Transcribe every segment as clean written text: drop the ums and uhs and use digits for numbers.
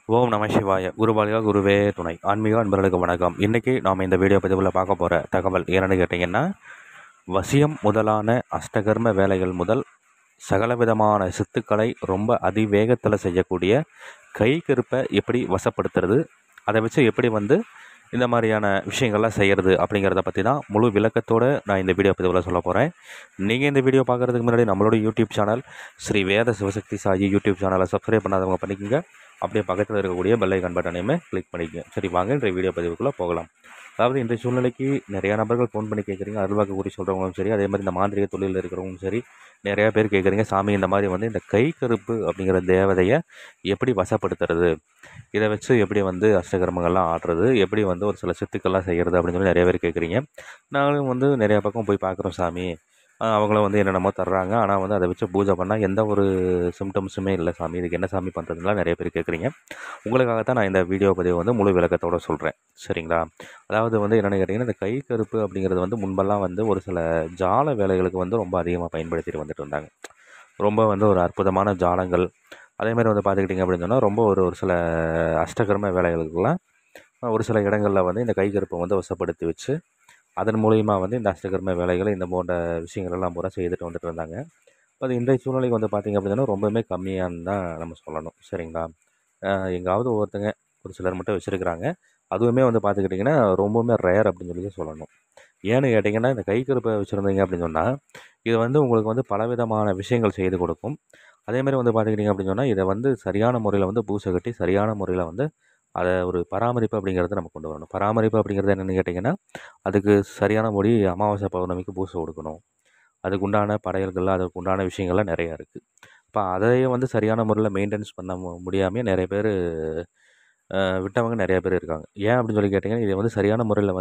ஓம் நம சிவாய குருபாலிகா குருவே துணை ஆன்மீக அன்பர்களுக்கு வணக்கம். இன்றைக்கி நாம் இந்த வீடியோ பதிவில் பார்க்க போகிற தகவல் என்னென்னு கேட்டிங்கன்னா, வசியம் முதலான அஷ்டகர்ம வேலைகள் முதல் சகலவிதமான சித்துக்களை ரொம்ப அதிவேகத்தில் செய்யக்கூடிய கைகருப்பை எப்படி வசப்படுத்துறது, அதை வச்சு எப்படி இந்த மாதிரியான விஷயங்கள்லாம் செய்கிறது அப்படிங்கிறத பற்றி தான் முழு விளக்கத்தோடு நான் இந்த வீடியோ பதிவில் சொல்ல போகிறேன். நீங்கள் இந்த வீடியோ பார்க்குறதுக்கு முன்னாடி நம்மளோட YouTube channel Shri Veda Sivasakthi Sai YouTube சேனலை சப்ஸ்கிரைப் பண்ணாதவங்க பண்ணிக்கோங்க. அப்படியே பக்கத்தில் இருக்கக்கூடிய பெல் ஐகான் பட்டனையுமே கிளிக் பண்ணிக்கோங்க. சரி, வாங்க இன்றைய வீடியோ பதிவுக்குள்ளே போகலாம். அதாவது இன்றைய சூழ்நிலைக்கு நிறையா நபர்கள் ஃபோன் பண்ணி கேட்குறீங்க. அருள்வாக்கு கூறி சொல்கிறவங்களும் சரி, அதே மாதிரி இந்த மாந்திரிக தொழிலில் இருக்கிறவங்களும் சரி, நிறையா பேர் கேட்குறீங்க, சாமி இந்த மாதிரி இந்த கை கருப்பு அப்படிங்கிற தேவதையை எப்படி வசப்படுத்துறது, இதை வச்சு எப்படி அஷ்டகர்மங்கள்லாம் ஆடுறது, எப்படி ஒரு சில சித்துக்கள்லாம் செய்கிறது அப்படின்னு சொல்லி நிறைய பேர் கேட்குறீங்க. நாங்களும் நிறையா பக்கம் போய் பார்க்குறோம் சாமி, அவங்களும் என்னென்னமோ தர்றாங்க. ஆனால் அதை வச்சு பூஜை பண்ணால் எந்த ஒரு சிம்டம்ஸுமே இல்லை சாமி, இதுக்கு என்ன சாமி பண்ணுறதுலாம் நிறைய பேர் கேட்குறீங்க. உங்களுக்காகத்தான் நான் இந்த வீடியோ பதிவு முழு விளக்கத்தோடு சொல்கிறேன். சரிங்களா? அதாவது என்னென்னு கேட்டிங்கன்னா, இந்த கை கருப்பு அப்படிங்கிறது முன்பெல்லாம் ஒரு சில ஜால வேலைகளுக்கு ரொம்ப அதிகமாக பயன்படுத்திட்டு வந்துட்டு இருந்தாங்க. ரொம்ப ஒரு அற்புதமான ஜாலங்கள், அதேமாதிரி பார்த்துக்கிட்டிங்க அப்படின்னு சொன்னால் ரொம்ப ஒரு சில அஷ்டகர்ம வேலைகளுக்கெல்லாம் ஒரு சில இடங்களில் இந்த கை கருப்பை வசப்படுத்தி வச்சு அதன் மூலிமா இந்த அஷ்டகர்ம வேலைகளை இந்த போன்ற விஷயங்களெல்லாம் பூரா செய்துட்டு வந்துட்டு இருந்தாங்க. அது இன்றைய சூழ்நிலைக்கு பார்த்திங்க அப்படின்னா ரொம்பவுமே கம்மியான்னு தான் நம்ம சொல்லணும். சரிங்களா? எங்காவது ஒவ்வொருத்தங்க ஒரு சிலர் மட்டும் வச்சுருக்கிறாங்க. அதுவுமே பார்த்துக்கிட்டிங்கன்னா ரொம்பவுமே ரேர் அப்படின்னு சொல்லி சொல்லணும். ஏன்னு கேட்டிங்கன்னா, இந்த கை கருப்பை வச்சுருந்தீங்க அப்படின்னு சொன்னால் இது உங்களுக்கு பலவிதமான விஷயங்கள் செய்து கொடுக்கும். அதேமாதிரி பார்த்துக்கிட்டிங்க அப்படின்னு சொன்னால் இதை சரியான முறையில் பூசை கட்டி சரியான முறையில் அதை ஒரு பராமரிப்பு அப்படிங்கிறத நம்ம கொண்டு வரணும். பராமரிப்பு அப்படிங்கிறது என்னென்னு கேட்டிங்கன்னா, அதுக்கு சரியான முறை அமாவாசை பௌர்ணமிக்கு பூசை கொடுக்கணும். அதுக்கு உண்டான படையல்கள், அதுக்கு உண்டான விஷயங்கள்லாம் நிறையா இருக்குது. இப்போ அதையே சரியான முறையில் மெயின்டெனன்ஸ் பண்ண முடியாமல் நிறைய பேர் விட்டவங்க நிறைய பேர் இருக்காங்க. ஏன் அப்படின்னு சொல்லி கேட்டிங்கன்னா, இதை சரியான முறையில்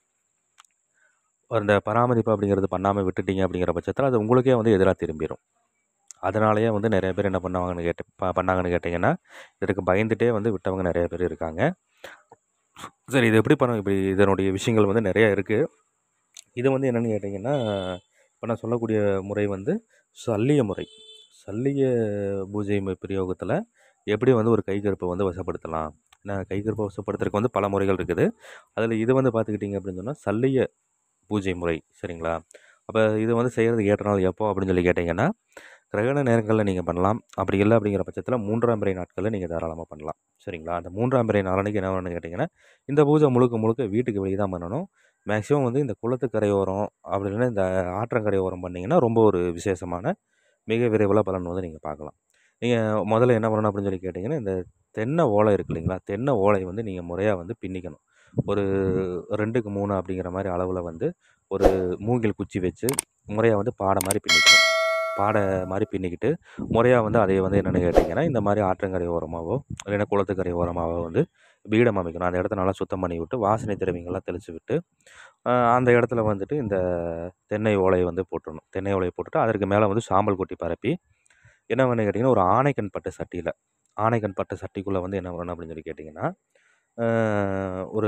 அந்த பராமரிப்பு அப்படிங்கிறது பண்ணாமல் விட்டுட்டீங்க அப்படிங்கிற பட்சத்தில் அது உங்களுக்கே எதிராக திரும்பிடும். அதனாலேயே நிறைய பேர் என்ன பண்ணாங்கன்னு கேட்டிங்கன்னா, இதற்கு பயந்துட்டே விட்டவங்க நிறைய பேர் இருக்காங்க. சரி, இது எப்படி இப்படி இதனுடைய விஷயங்கள் நிறையா இருக்குது. இது என்னென்னு கேட்டிங்கன்னா, இப்போ நான் சொல்லக்கூடிய முறை சல்லிய முறை. சல்லிய பூஜை பிரயோகத்தில் எப்படி ஒரு கைகருப்பை வசப்படுத்தலாம். ஏன்னா கைகருப்பை வசப்படுத்துறதுக்கு பல முறைகள் இருக்குது. அதில் இது பார்த்துக்கிட்டிங்க அப்படின்னு சொன்னால் சல்லிய பூஜை முறை. சரிங்களா? அப்போ இது செய்கிறதுக்கு ஏற்ற நாள் எப்போ அப்படின்னு சொல்லி கேட்டிங்கன்னா, கிரகண நேரங்களில் நீங்கள் பண்ணலாம். அப்படி இல்லை அப்படிங்கிற பட்சத்தில் 3ஆம் பிறை நாட்களில் நீங்கள் தாராளமாக பண்ணலாம். சரிங்களா? அந்த 3ஆம் பிறை நாளன்னைக்கு என்ன பண்ணணும்னு கேட்டிங்கன்னா, இந்த பூஜை முழுக்க வீட்டுக்கு வெளியே தான் பண்ணணும். மேக்ஸிமம் இந்த குளத்துக்கரையோரம் அப்படி இல்லைன்னா இந்த ஆற்றங்கரையோரம் பண்ணிங்கன்னா ரொம்ப ஒரு விசேஷமான மிக விரைவில் பலன் நீங்கள் பார்க்கலாம். நீங்கள் முதல்ல என்ன பண்ணணும் அப்படின்னு சொல்லி கேட்டிங்கன்னா, இந்த தென்னை ஓலை இருக்குது இல்லைங்களா, தென்னை ஓலை நீங்கள் முறையாக பின்னிக்கணும். ஒரு 2க்கு 3 அப்படிங்கிற மாதிரி அளவில் ஒரு மூங்கில் குச்சி வச்சு முறையாக பாடை மாதிரி பின்னிக்கணும். பாடை மாதிரி பின்னிக்கிட்டு முறையாக அதை என்னென்னு கேட்டிங்கன்னா, இந்த மாதிரி ஆற்றங்கரை ஓரமாகவோ இல்லைன்னா குளத்துக்கரை ஓரமாகவோ பீடம் அமைக்கணும். அந்த இடத்த நல்லா சுத்தம் பண்ணி விட்டு வாசனை திரவியங்கள்லாம் தெளித்து விட்டு அந்த இடத்துல இந்த தென்னை ஓலையை போட்டுடணும். தென்னை ஓலையை போட்டுட்டு அதற்கு மேலே சாம்பல் கொட்டி பரப்பி என்ன பண்ணு கேட்டிங்கன்னா, ஒரு ஆனைக்கண் பட்டு சட்டியில் ஆனைக்கண் பட்டு சட்டிக்குள்ளே என்ன பண்ணணும் அப்படின்னு சொல்லி கேட்டிங்கன்னா, ஒரு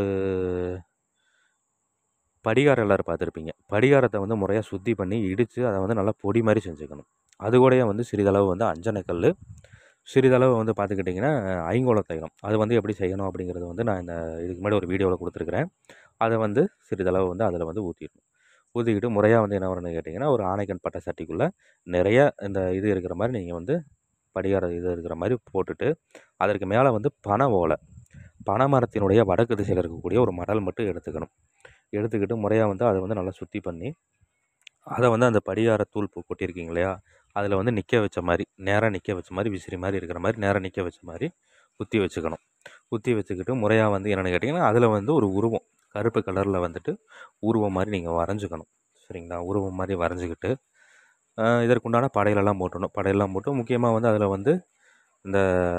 படிகாரம் எல்லோரும் பார்த்துருப்பீங்க. படிகாரத்தை முறையாக சுத்தி பண்ணி இடித்து அதை நல்லா பொடி மாதிரி செஞ்சுக்கணும். அது கூடயே சிறிதளவு அஞ்சனக்கல், சிறிதளவு பார்த்துக்கிட்டிங்கன்னா ஐங்கோல தைலம். அது எப்படி செய்யணும் அப்படிங்கிறது நான் இதுக்கு முன்னாடி ஒரு வீடியோவில் கொடுத்துருக்குறேன். அதை சிறிதளவு அதில் ஊற்றிடணும். ஊற்றிக்கிட்டு முறையாக என்ன வரணும்னு கேட்டிங்கன்னா, ஒரு ஆனைக்கண் பட்ட சட்டிக்குள்ளே நிறைய இந்த இது இருக்கிற மாதிரி நீங்கள் படிகார இது இருக்கிற மாதிரி போட்டுட்டு அதற்கு மேலே பனை ஓலை, பனை மரத்தினுடைய வடக்கு திசையில் இருக்கக்கூடிய ஒரு மடல் மட்டும் எடுத்துக்கணும். எடுத்துக்கிட்டு முறையாக அதை நல்லா சுத்தி பண்ணி அதை அந்த படிகார தூள் கொட்டியிருக்கீங்க இல்லையா, அதில் நிற்க வச்ச மாதிரி நேராக நிற்க வச்ச மாதிரி விசிறி மாதிரி இருக்கிற மாதிரி நேராக நிற்க வச்ச மாதிரி குத்தி வச்சுக்கணும். குத்தி வச்சுக்கிட்டு முறையாக என்னென்னு கேட்டிங்கன்னா, அதில் ஒரு உருவம் கருப்பு கலரில் உருவம் மாதிரி நீங்கள் வரைஞ்சிக்கணும். சரிங்களா? உருவம் மாதிரி வரைஞ்சிக்கிட்டு இதற்குண்டான படையலெல்லாம் போட்டணும். படையெல்லாம் போட்டு முக்கியமாக அதில் இந்த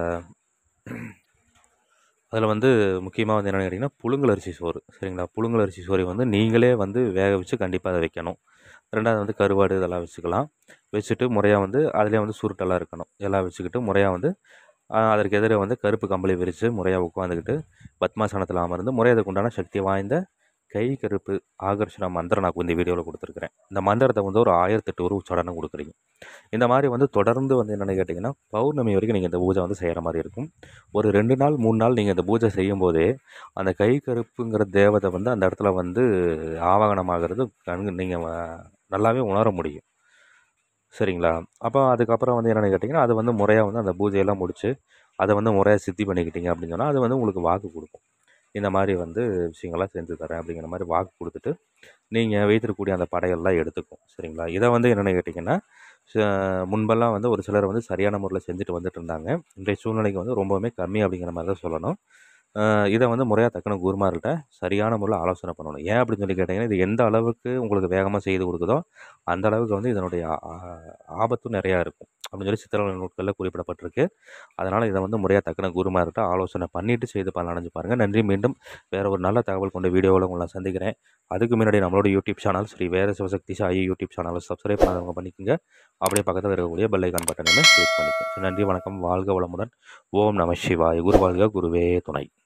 அதில் முக்கியமாக என்னென்னு கேட்டிங்கன்னா, புழுங்கல் அரிசி சோறு. சரிங்களா? புழுங்கல் அரிசி சோறை நீங்களே வேக வச்சு கண்டிப்பாக அதை வைக்கணும். 2வது கருவாடு இதெல்லாம் வச்சுக்கலாம். வச்சுட்டு முறையாக அதிலே சுருட்டெல்லாம் இருக்கணும். எல்லாம் வச்சுக்கிட்டு முறையாக அதற்கு எதிரே கருப்பு கம்பளி விரித்து முறையாக உட்காந்துக்கிட்டு பத்மாசனத்தில் அமர்ந்து முறையாக அதுக்கு உண்டான சக்தி வாய்ந்த கை கருப்பு ஆகர்ஷண மந்திரம் நான் இந்த வீடியோவில் கொடுத்துருக்குறேன். இந்த மந்திரத்தை வந்து ஒரு 1008 ஒரு உச்சாரணம் கொடுக்குறீங்க. இந்த மாதிரி வந்து தொடர்ந்து வந்து என்னென்னு கேட்டிங்கன்னா பௌர்ணமி வரைக்கும் நீங்கள் இந்த பூஜை வந்து செய்கிற மாதிரி இருக்கும். ஒரு 2 நாள் 3 நாள் நீங்கள் இந்த பூஜை செய்யும்போதே அந்த கை கருப்புங்கிற தேவதை வந்து அந்த இடத்துல வந்து ஆவாகனமாகிறது நீங்கள் நல்லாவே உணர முடியும். சரிங்களா? அப்போ அதுக்கப்புறம் வந்து என்னென்னு கேட்டிங்கன்னா அது வந்து முறையாக வந்து அந்த பூஜையெல்லாம் முடித்து அதை வந்து முறையாக சித்தி பண்ணிக்கிட்டீங்க அப்படின்னு சொன்னால் அது வந்து உங்களுக்கு வாக்கு கொடுக்கும். இந்த மாதிரி வந்து விஷயங்கள்லாம் செஞ்சு தரேன் அப்படிங்கிற மாதிரி வாக்கு கொடுத்துட்டு நீங்கள் வைத்திருக்கக்கூடிய அந்த படையெல்லாம் எடுத்துக்கும். சரிங்களா? இதை வந்து என்னென்னு கேட்டிங்கன்னா முன்பெல்லாம் வந்து ஒரு சிலர் வந்து சரியான முறையில் செஞ்சுட்டு வந்துட்டு இருந்தாங்க. இன்றைய சூழ்நிலைக்கு வந்து ரொம்பவுமே கம்மி அப்படிங்கிற மாதிரி தான் சொல்லணும். இதை வந்து முறையாக தக்கன குருமார்கிட்ட சரியான முறையில் ஆலோசனை பண்ணணும். ஏன் அப்படின்னு சொல்லி கேட்டிங்கன்னா இது எந்த அளவுக்கு உங்களுக்கு வேகமாக செய்து கொடுக்குதோ அந்த அளவுக்கு வந்து இதனுடைய ஆபத்தும் நிறையா இருக்கும் அப்படின்னு சொல்லி சித்திரங்கள் நூட்களில் குறிப்பிடப்பட்டிருக்கு. அதனால் இதை வந்து முறையாக தக்கன குருமார்கிட்ட ஆலோசனை பண்ணிவிட்டு செய்து பலனடைஞ்சு பாருங்கள். நன்றி. மீண்டும் வேறு ஒரு நல்ல தகவல் கொண்ட வீடியோவில் உங்களை சந்திக்கிறேன். அதுக்கு முன்னாடி நம்மளோட YouTube channel Shri Veda Sivasakthi Sai YouTube சேனலை சப்ஸ்கிரைப் பண்ணாதவங்க பண்ணிக்கோங்க. அப்படியே பக்கத்தில் இருக்கக்கூடிய பெல் ஐக்கான் பட்டனையுமே கிளிக் பண்ணிக்கோங்க. நன்றி, வணக்கம், வாழ்க வளமுடன். ஓம் நம சிவாய. குரு வாழ்க, குருவே துணை.